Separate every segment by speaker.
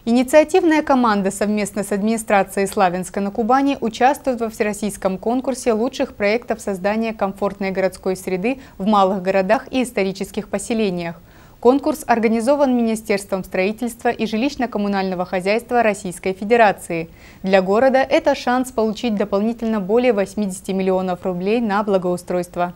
Speaker 1: Инициативная команда совместно с администрацией Славянска на Кубани участвует во всероссийском конкурсе лучших проектов создания комфортной городской среды в малых городах и исторических поселениях. Конкурс организован Министерством строительства и жилищно-коммунального хозяйства Российской Федерации. Для города это шанс получить дополнительно более 80 миллионов рублей на благоустройство.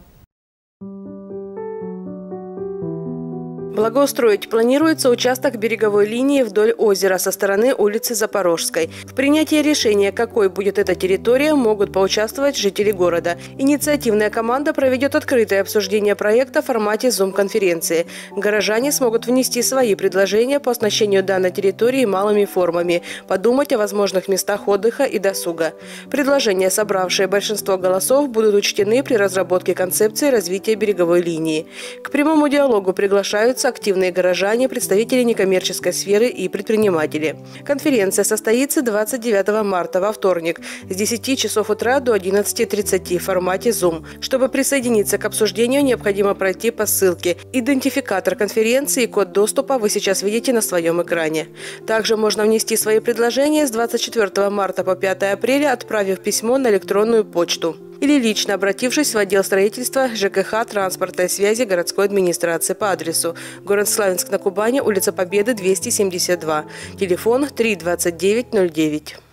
Speaker 2: Благоустроить планируется участок береговой линии вдоль озера со стороны улицы Запорожской. В принятии решения, какой будет эта территория, могут поучаствовать жители города. Инициативная команда проведет открытое обсуждение проекта в формате Zoom-конференции. Горожане смогут внести свои предложения по оснащению данной территории малыми формами, подумать о возможных местах отдыха и досуга. Предложения, собравшие большинство голосов, будут учтены при разработке концепции развития береговой линии. К прямому диалогу приглашаются активные горожане, представители некоммерческой сферы и предприниматели. Конференция состоится 29 марта во вторник с 10 часов утра до 11:30 в формате Zoom. Чтобы присоединиться к обсуждению, необходимо пройти по ссылке. Идентификатор конференции и код доступа вы сейчас видите на своем экране. Также можно внести свои предложения с 24 марта по 5 апреля, отправив письмо на электронную почту или лично обратившись в отдел строительства, ЖКХ, транспорта и связи городской администрации по адресу: город Славянск на Кубани, улица Победы, 272, телефон 32909.